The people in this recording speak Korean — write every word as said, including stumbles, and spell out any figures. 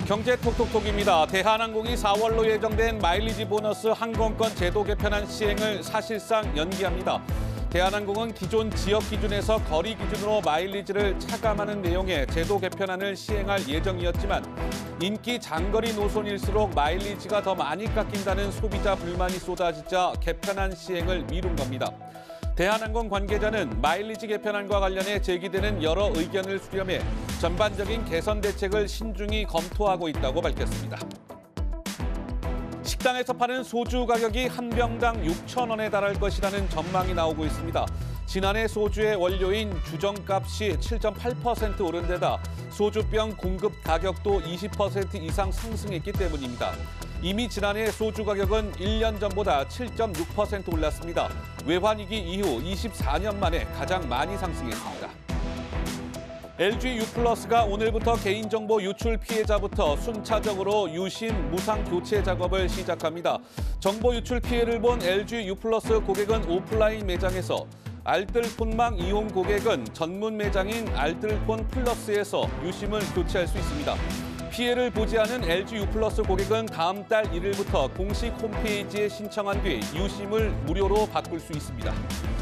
경제 톡톡톡입니다. 대한항공이 사월로 예정된 마일리지 보너스 항공권 제도 개편안 시행을 사실상 연기합니다. 대한항공은 기존 지역 기준에서 거리 기준으로 마일리지를 차감하는 내용의 제도 개편안을 시행할 예정이었지만 인기 장거리 노선일수록 마일리지가 더 많이 깎인다는 소비자 불만이 쏟아지자 개편안 시행을 미룬 겁니다. 대한항공 관계자는 마일리지 개편안과 관련해 제기되는 여러 의견을 수렴해 전반적인 개선 대책을 신중히 검토하고 있다고 밝혔습니다. 식당에서 파는 소주 가격이 한 병당 육천 원에 달할 것이라는 전망이 나오고 있습니다. 지난해 소주의 원료인 주정값이 칠 점 팔 퍼센트 오른 데다 소주병 공급 가격도 이십 퍼센트 이상 상승했기 때문입니다. 이미 지난해 소주 가격은 일 년 전보다 칠 점 육 퍼센트 올랐습니다. 외환위기 이후 이십사 년 만에 가장 많이 상승했습니다. 엘지 유플러스가 오늘부터 개인정보 유출 피해자부터 순차적으로 유심 무상 교체 작업을 시작합니다. 정보 유출 피해를 본 엘지 유플러스 고객은 오프라인 매장에서, 알뜰폰망 이용 고객은 전문 매장인 알뜰폰 플러스에서 유심을 교체할 수 있습니다. 피해를 보지 않은 엘지 유플러스 고객은 다음 달 일 일부터 공식 홈페이지에 신청한 뒤 유심을 무료로 바꿀 수 있습니다.